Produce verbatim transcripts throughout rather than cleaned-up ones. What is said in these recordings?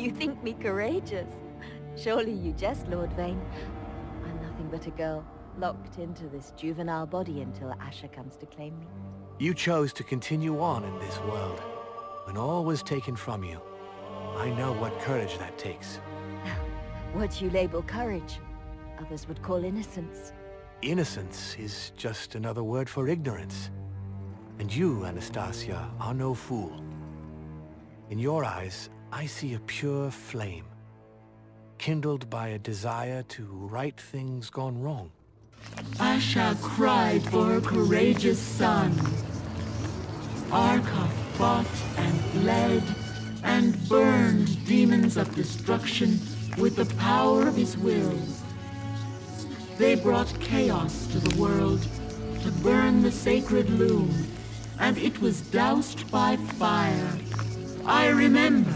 You think me courageous? Surely you jest, Lord Vane. I'm nothing but a girl, locked into this juvenile body until Asha comes to claim me. You chose to continue on in this world, when all was taken from you. I know what courage that takes. What you label courage, others would call innocence. Innocence is just another word for ignorance. And you, Anastasia, are no fool. In your eyes, I see a pure flame, kindled by a desire to right things gone wrong. Asha cried for her courageous son. Arka fought and bled and burned demons of destruction with the power of his will. They brought chaos to the world to burn the sacred loom, and it was doused by fire. I remember.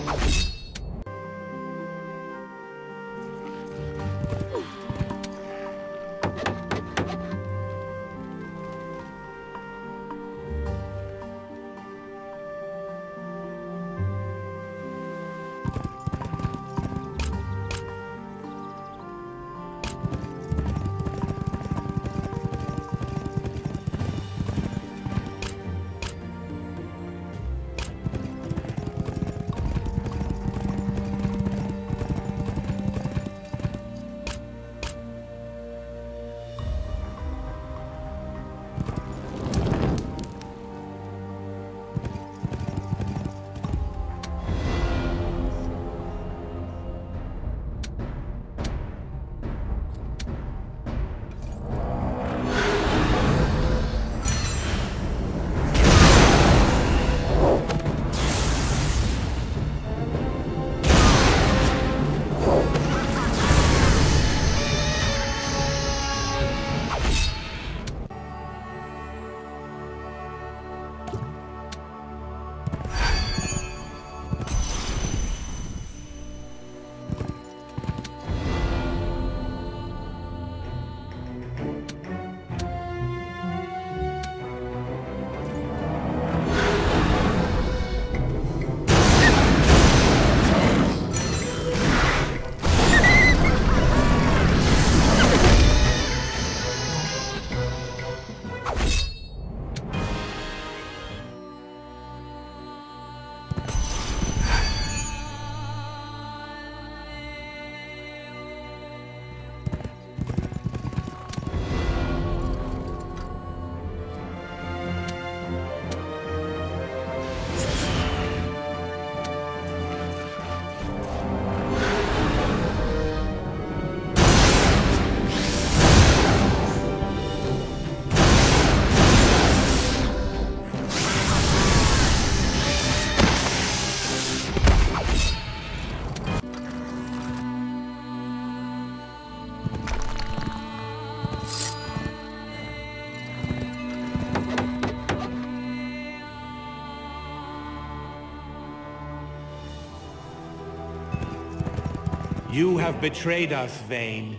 You have betrayed us, Vayne.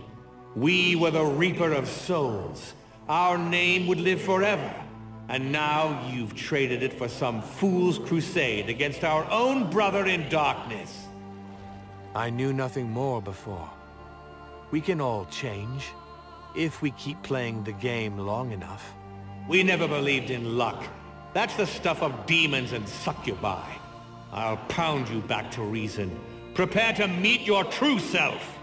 We were the Reaper of Souls. Our name would live forever. And now you've traded it for some fool's crusade against our own brother in darkness. I knew nothing more before. We can all change, if we keep playing the game long enough. We never believed in luck. That's the stuff of demons and succubi. I'll pound you back to reason. Prepare to meet your true self!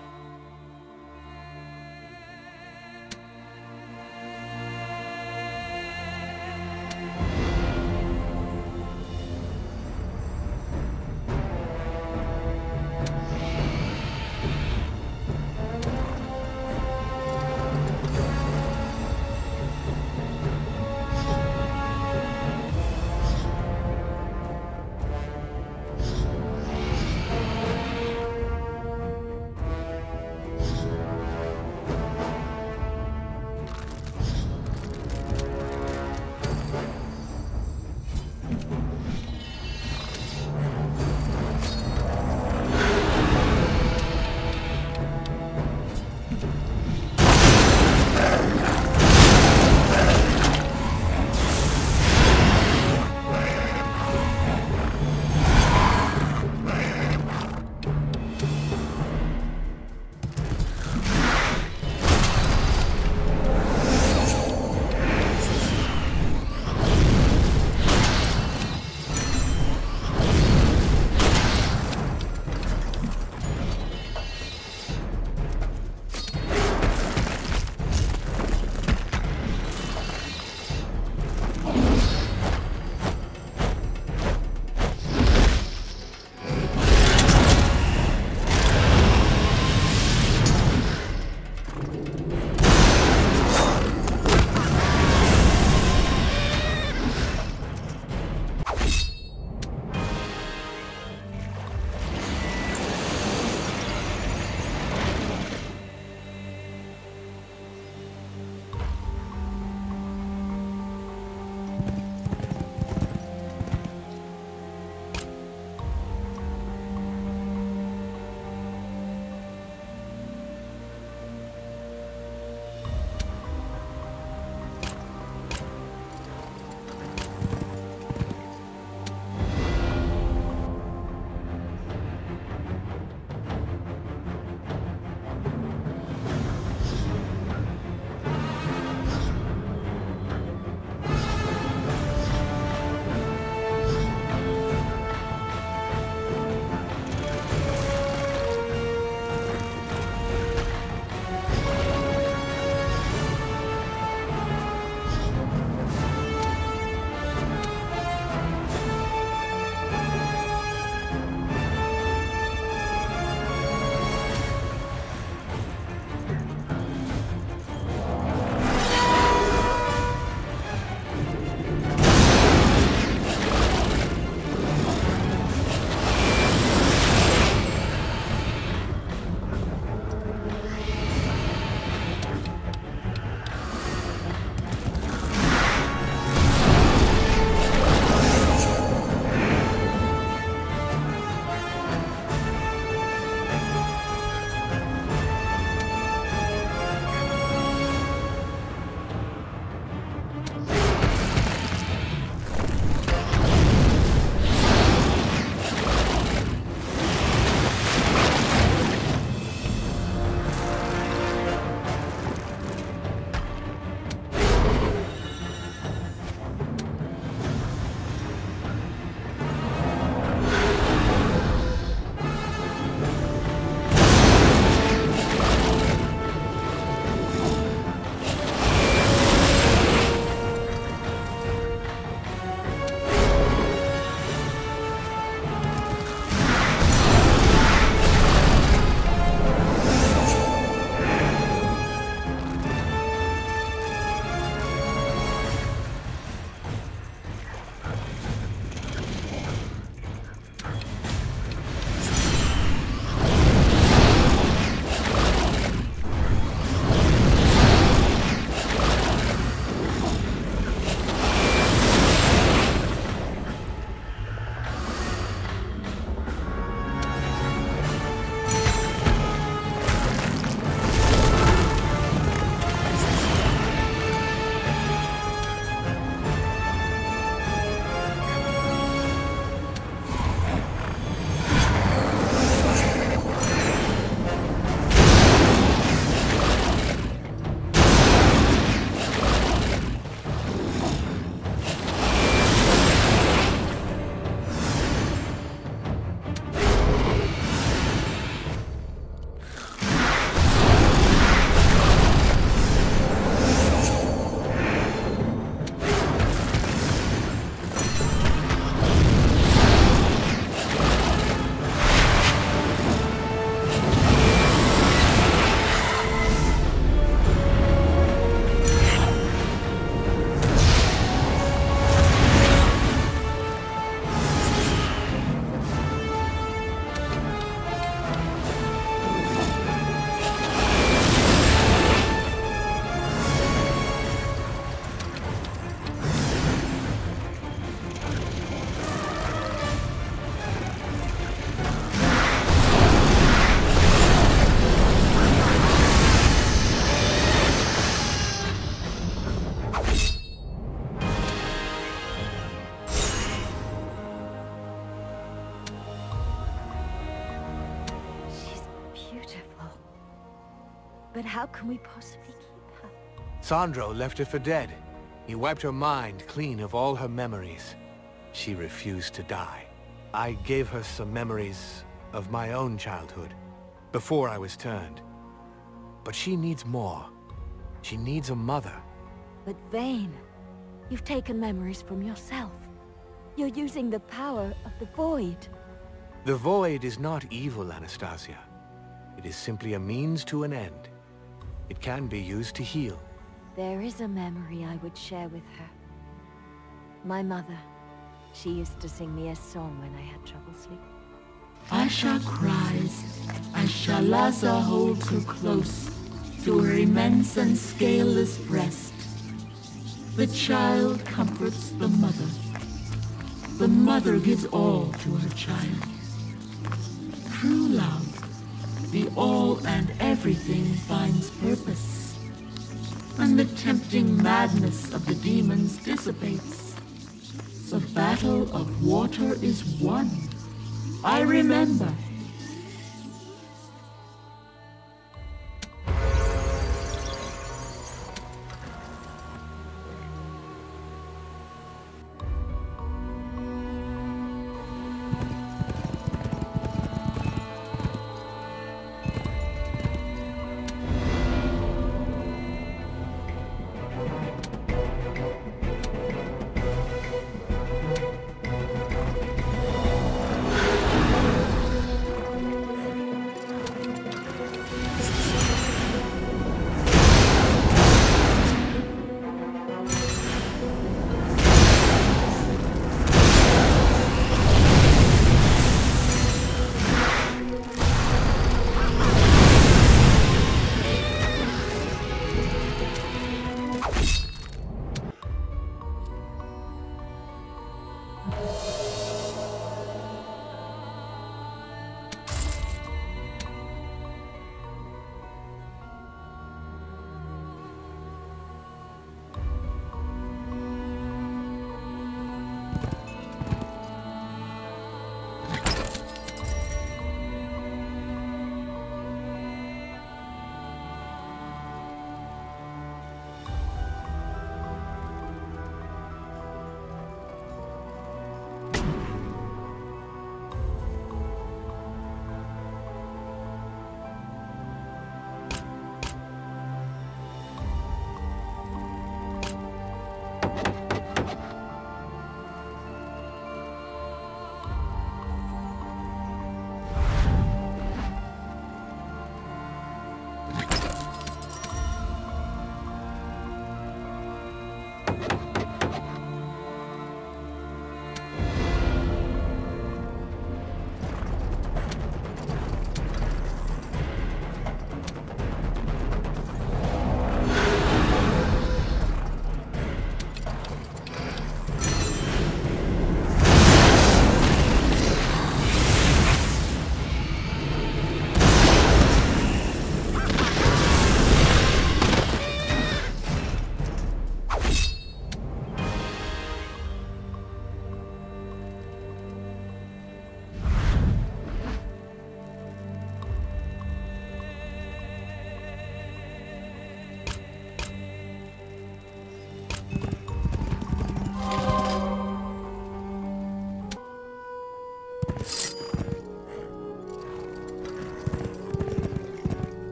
But how can we possibly keep her? Sandro left her for dead. He wiped her mind clean of all her memories. She refused to die. I gave her some memories of my own childhood, before I was turned. But she needs more. She needs a mother. But Vayne, you've taken memories from yourself. You're using the power of the Void. The Void is not evil, Anastasia. It is simply a means to an end. It can be used to heal. There is a memory I would share with her. My mother. She used to sing me a song when I had trouble sleeping. Asha cries as Shalaza holds her close to her immense and scaleless breast. The child comforts the mother. The mother gives all to her child. True love, the all and everything finds purpose, and the tempting madness of the demons dissipates. The battle of water is won. I remember.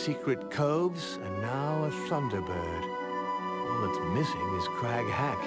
secret coves, and now a Thunderbird. All that's missing is Crag Hack.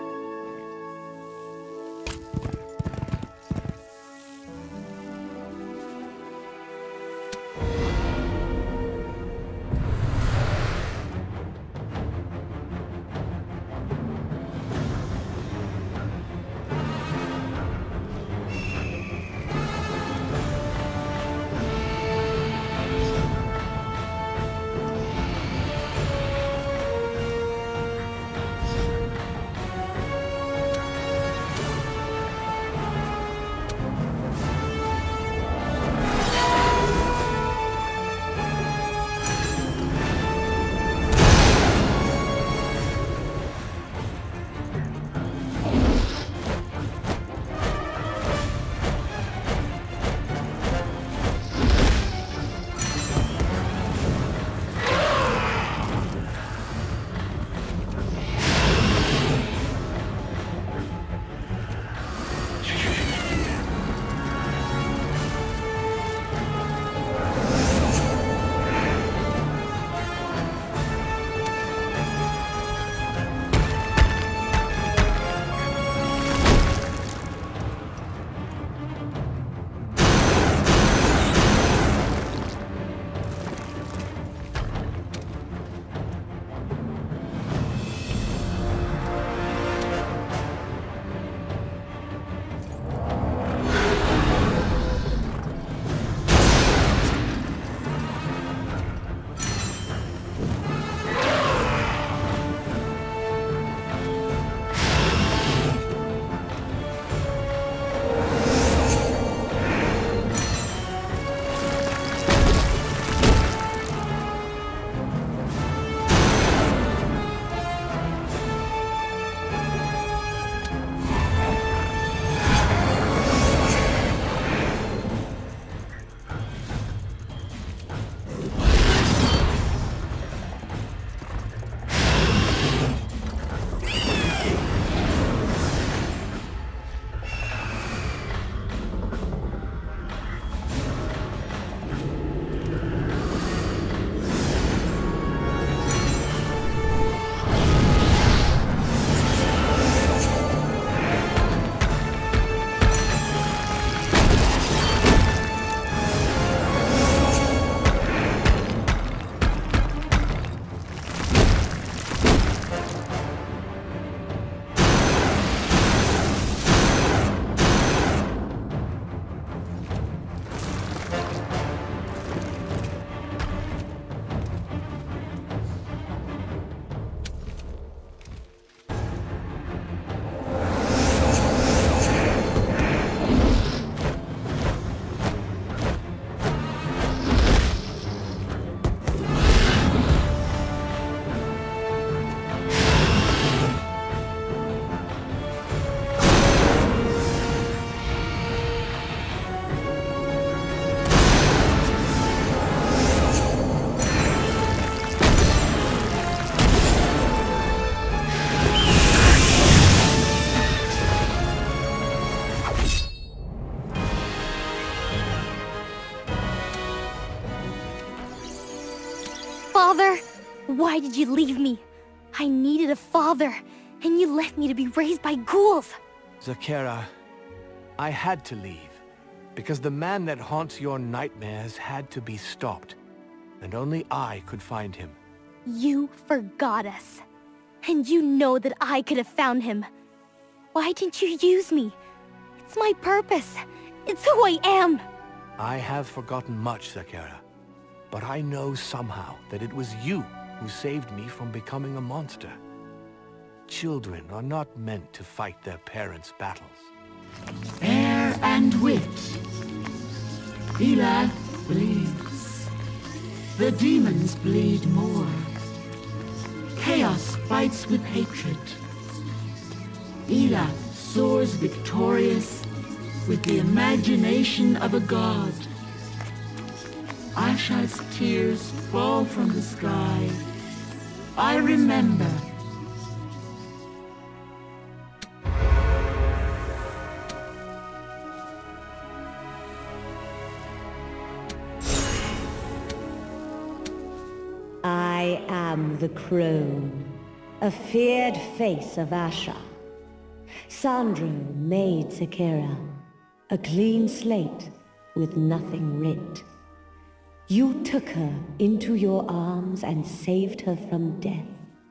Father, why did you leave me? I needed a father, and you left me to be raised by ghouls. Zakera, I had to leave, because the man that haunts your nightmares had to be stopped, and only I could find him. You forgot us, and you know that I could have found him. Why didn't you use me? It's my purpose. It's who I am. I have forgotten much, Zakera, but I know somehow that it was you who saved me from becoming a monster. Children are not meant to fight their parents' battles. Air and wit. Elath bleeds. The demons bleed more. Chaos fights with hatred. Elath soars victorious with the imagination of a god. Asha's tears fall from the sky. I remember. am the crone, a feared face of Asha. Sandro made Sekera, a clean slate with nothing writ. You took her into your arms and saved her from death.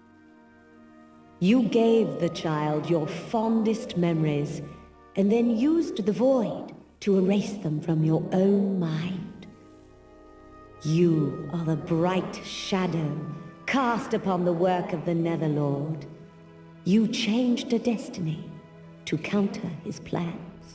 You gave the child your fondest memories, and then used the void to erase them from your own mind. You are the bright shadow cast upon the work of the Netherlord. You changed a destiny to counter his plans.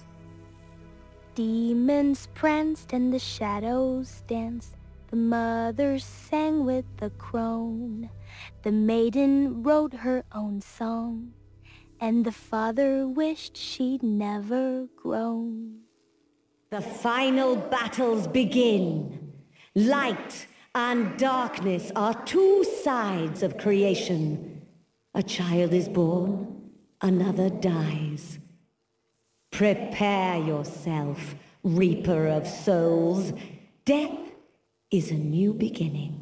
Demons pranced and the shadows danced. The mother sang with the crone. The maiden wrote her own song. And the father wished she'd never grown. The final battles begin. Light and darkness are two sides of creation. A child is born, another dies. Prepare yourself, Reaper of Souls. Death is a new beginning.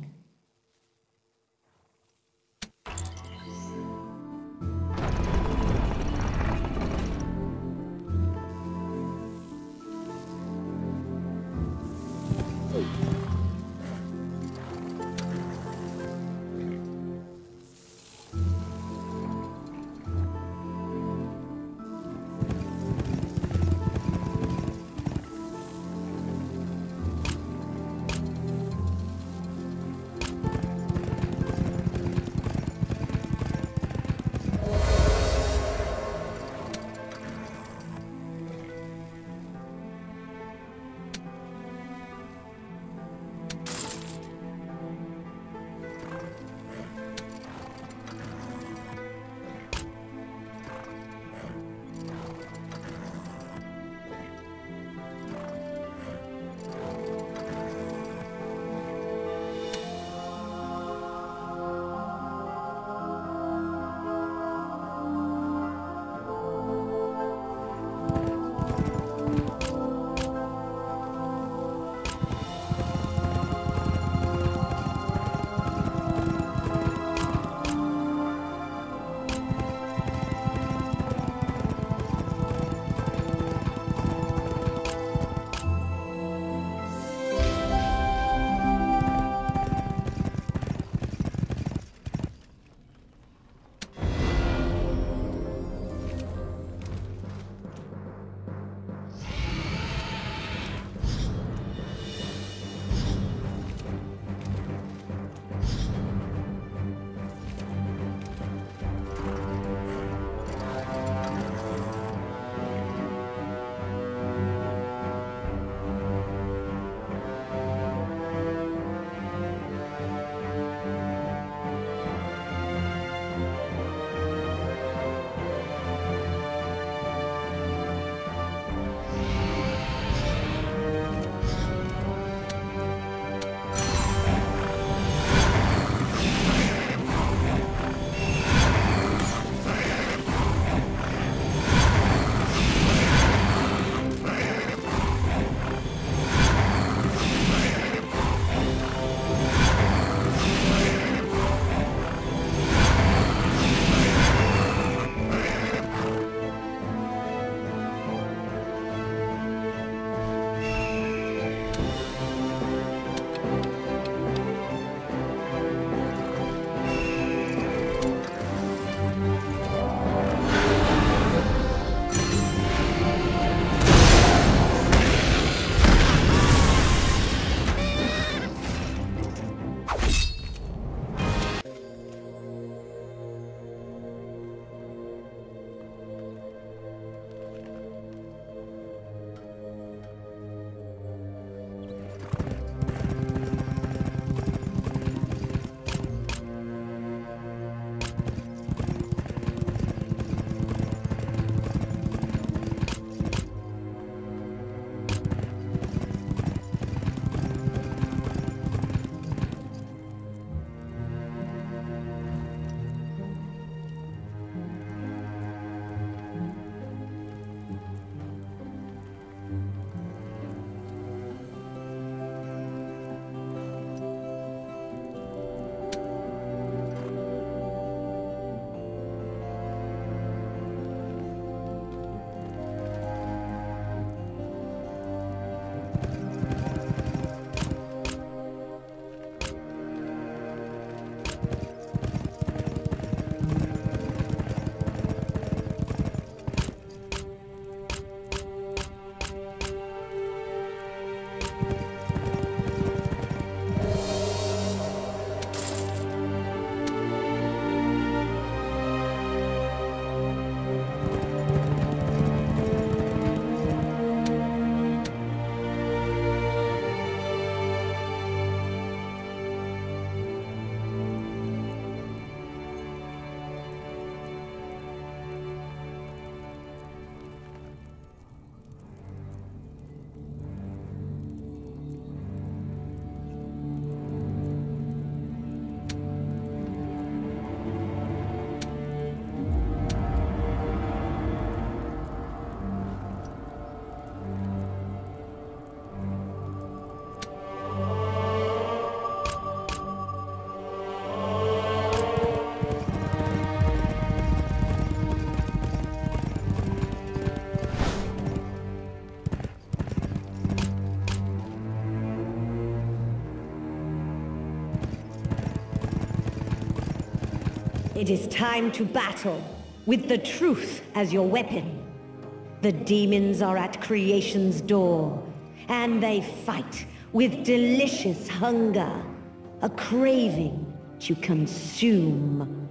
It is time to battle, with the truth as your weapon. The demons are at creation's door, and they fight with delicious hunger, a craving to consume.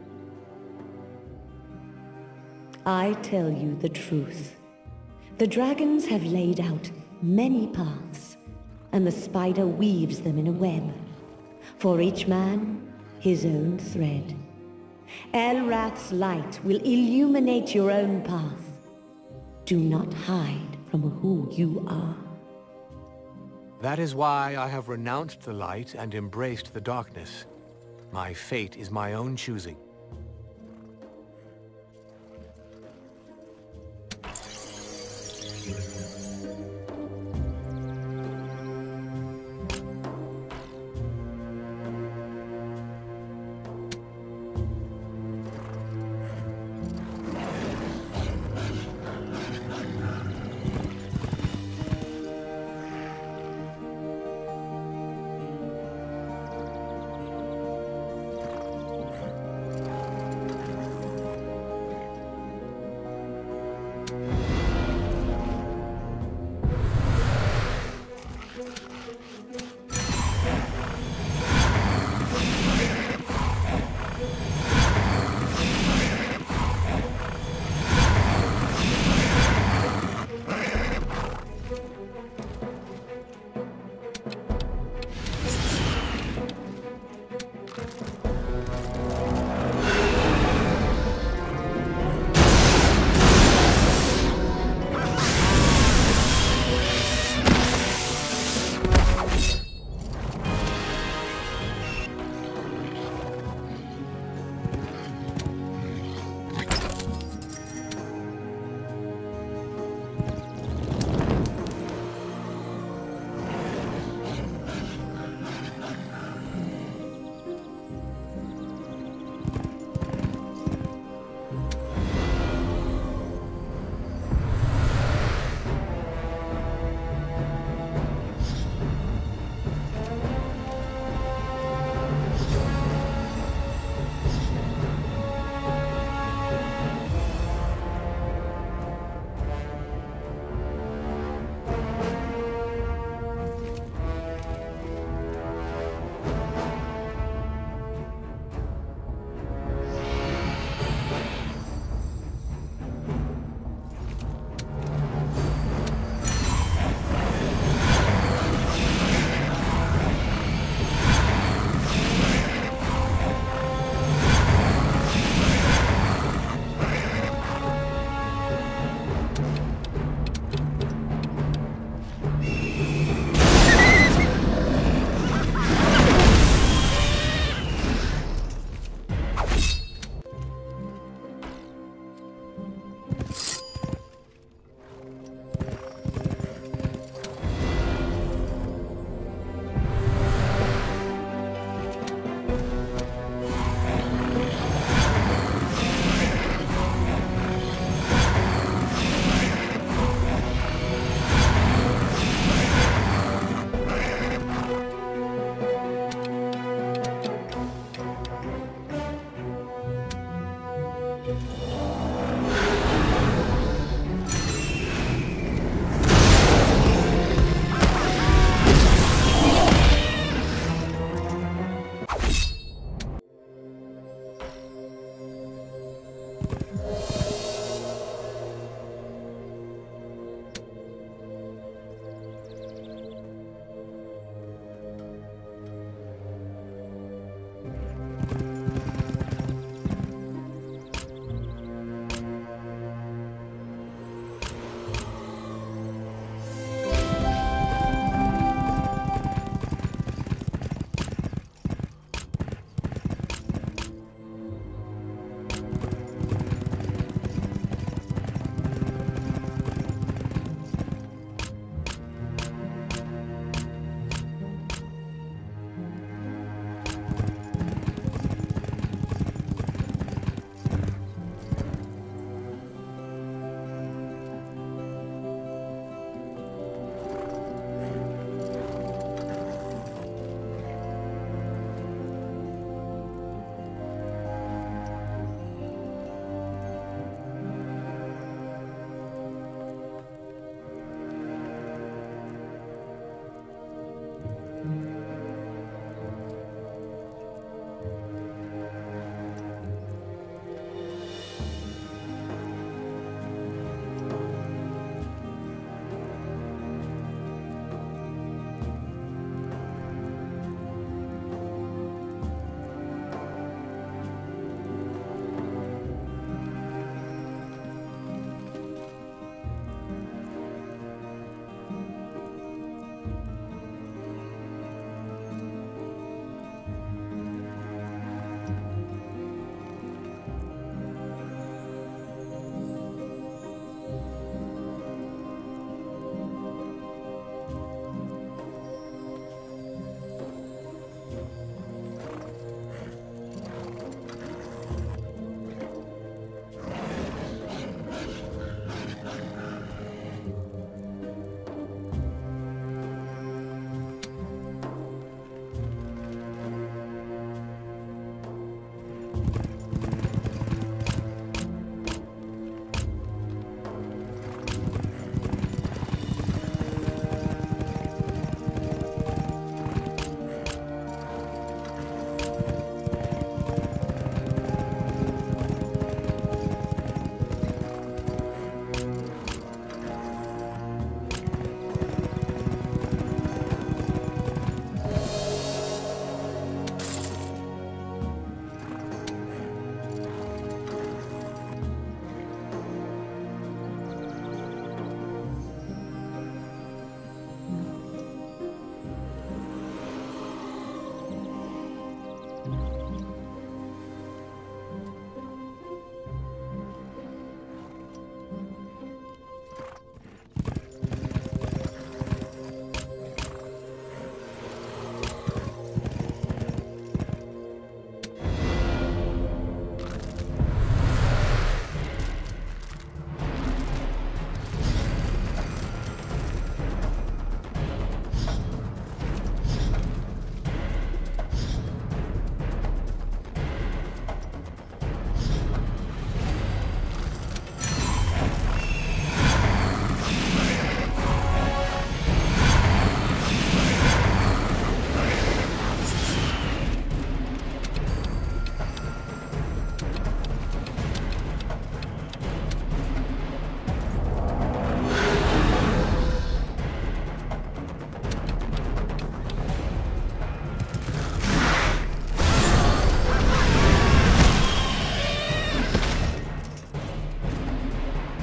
I tell you the truth. The dragons have laid out many paths, and the spider weaves them in a web. For each man, his own thread. Elrath's light will illuminate your own path. Do not hide from who you are. That is why I have renounced the light and embraced the darkness. My fate is my own choosing.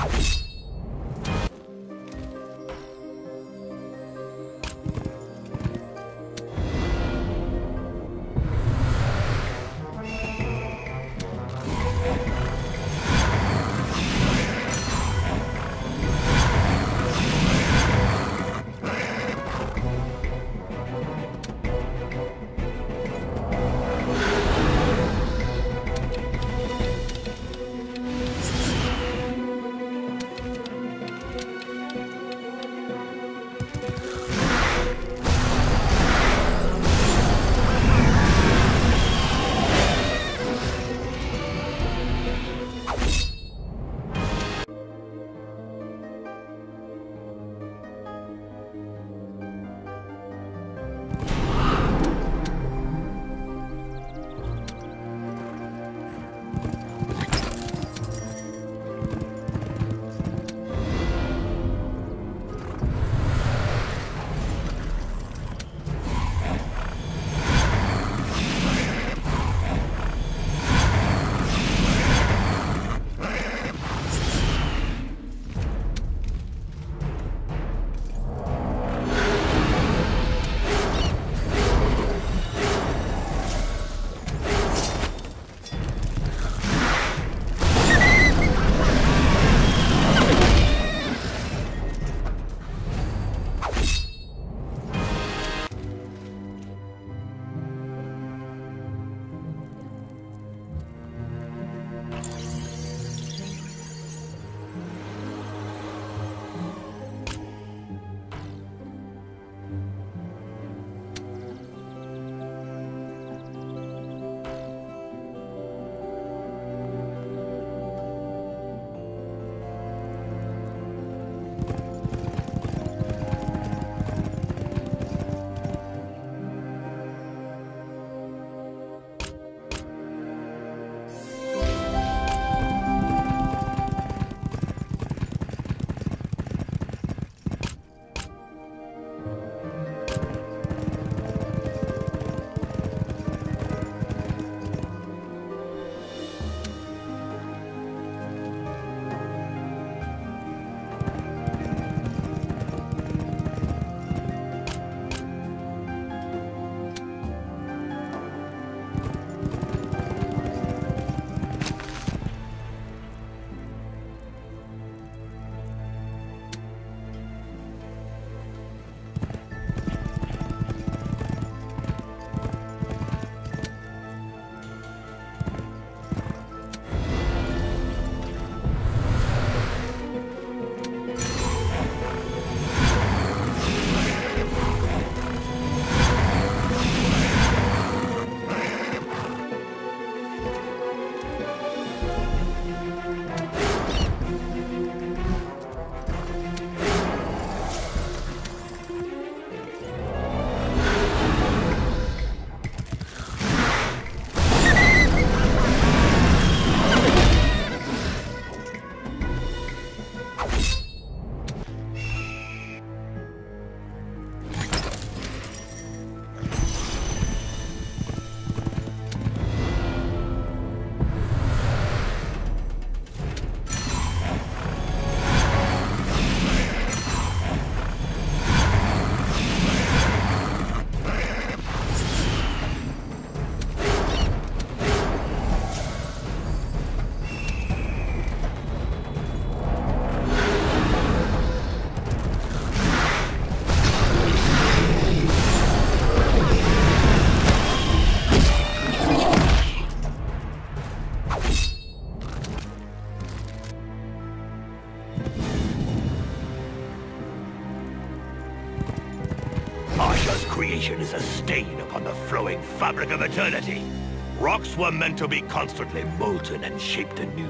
creation is a stain upon the flowing fabric of eternity. Rocks were meant to be constantly molten and shaped anew.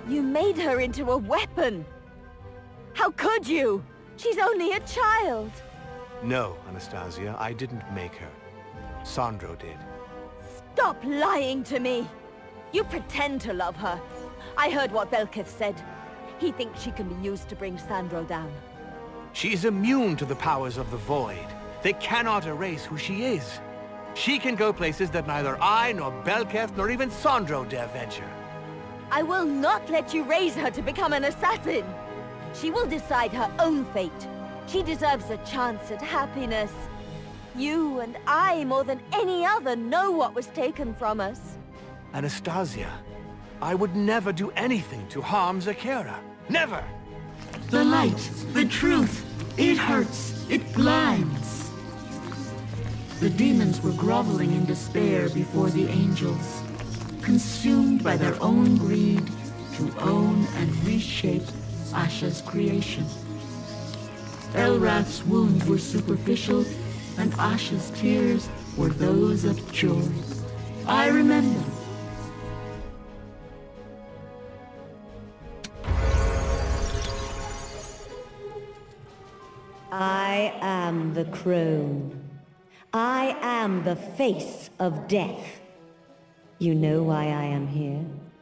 You made her into a weapon! How could you? She's only a child! No, Anastasia, I didn't make her. Sandro did. Stop lying to me! You pretend to love her. I heard what Belketh said. He thinks she can be used to bring Sandro down. She's immune to the powers of the Void. They cannot erase who she is. She can go places that neither I, nor Belketh, nor even Sandro dare venture. I will not let you raise her to become an assassin! She will decide her own fate. She deserves a chance at happiness. You and I, more than any other, know what was taken from us. Anastasia, I would never do anything to harm Zakera. Never! The light, the truth, it hurts, it blinds. The demons were groveling in despair before the angels, consumed by their own greed to own and reshape Asha's creation. Elrath's wounds were superficial, and Asha's tears were those of joy. I remember. I am the crone. I am the face of death. You know why I am here?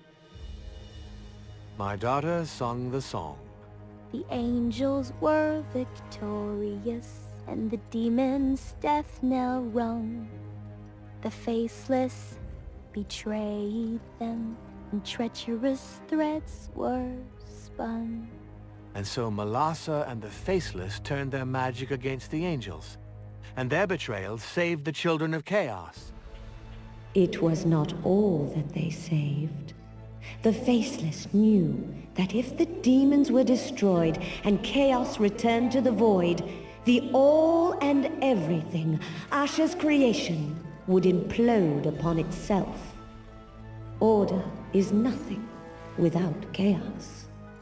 My daughter sung the song. The angels were victorious, and the demons' death knell rung. The faceless betrayed them, and treacherous threats were spun. And so Malasa and the Faceless turned their magic against the angels, and their betrayal saved the children of Chaos. It was not all that they saved. The Faceless knew that if the demons were destroyed and Chaos returned to the Void, the all and everything, Asha's creation, would implode upon itself. Order is nothing without chaos.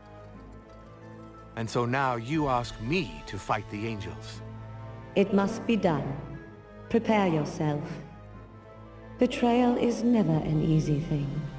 And so now you ask me to fight the angels. It must be done. Prepare yourself. Betrayal is never an easy thing.